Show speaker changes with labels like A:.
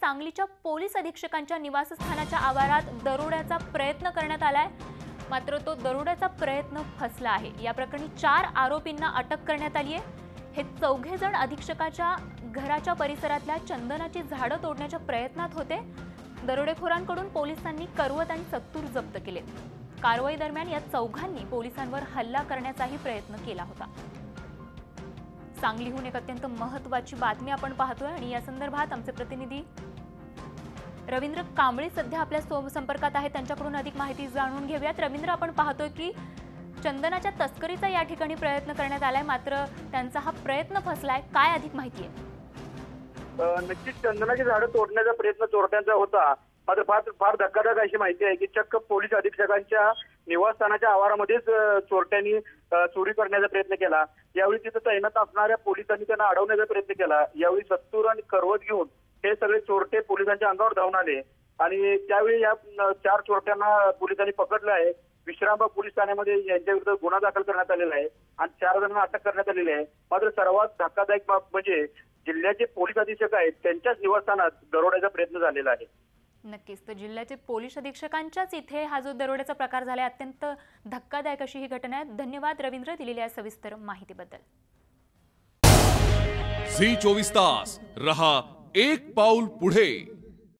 A: सांगलीच्या पोलीस अधीक्षकांच्या निवासस्थानाच्या आवारात दरोड्याचा प्रयत्न करण्यात आलाय, मात्र तो दरोड्याचा प्रयत्न फसला आहे। या प्रकरणी 4 आरोपींना अटक करण्यात आली आहे। हे चौघे जण अधीक्षकाच्या घराच्या परिसरातल्या चंदनाची झाडं तोडण्याच्या प्रयत्नात होते। दरोडेखोरांकडून पोलिसांनी करवत आणि सत्तूर जप्त केले। कारवाई दरम्यान या चौघांनी पोलिसांवर हल्ला करण्याचाही प्रयत्न केला होता। सांगलीहून एक अत्यंत महत्त्वाची बातमी आपण पाहतोय आणि या संदर्भात आमचे प्रतिनिधी रवींद्र कांबळे सध्या आपल्या संपर्कात आहेत, त्यांच्याकडून अधिक माहिती जाणून घेऊयात। रवींद्र, आपण पाहतोय की चंदनाच्या तस्करीचा या ठिकाणी प्रयत्न करण्यात आलाय, मात्र त्यांचा हा प्रयत्न फसलाय। काय अधिक माहिती आहे?
B: नक्कीच चंदनाची झाडं तोडण्याचा प्रयत्न चोरट्यांचा होता, मात्र फार धक्कादायक अशी माहिती आहे की चक्क पोलीस अधीक्षकांच्या निवासस्थानाच्या आवारामध्येच चोरट्यांनी चोरी करण्याचा प्रयत्न केला। यावेळी तिथे तैनात असणाऱ्या पोलिसांनी त्यांना अडवण्याचा प्रयत्न केला। यावेळी सत्तूर आणि करवत घेऊन हे सगळे चोरटे पोलिसांच्या अंगावर धावून आले आणि त्यावेळी या 4 चोरट्यांना पोलिसांनी पकडलं आहे। विश्रामबाग पोलीस ठाण्यामध्ये यांच्या विरुद्ध गुन्हा दाखल करण्यात आलेला आहे आणि 4 जणांना अटक करण्यात आलेली आहे। मात्र सर्वात धक्कादायक बाब म्हणजे जिल्ह्याचे पोलीस अधीक्षक आहेत त्यांच्याच निवासस्थानात दरोड्याचा प्रयत्न झालेला आहे।
A: नक्कीच, तर जिल्ह्याचे पोलीस अधीक्षकांच्याच इथे हा जो दरोड्याचा प्रकार झालाय, अत्यंत धक्कादायक अशी ही घटना आहे। धन्यवाद रवींद्र, दिलेल्या सविस्तर माहितीबद्दल।
C: झी 24 तास रहा एक पाऊल पुढे।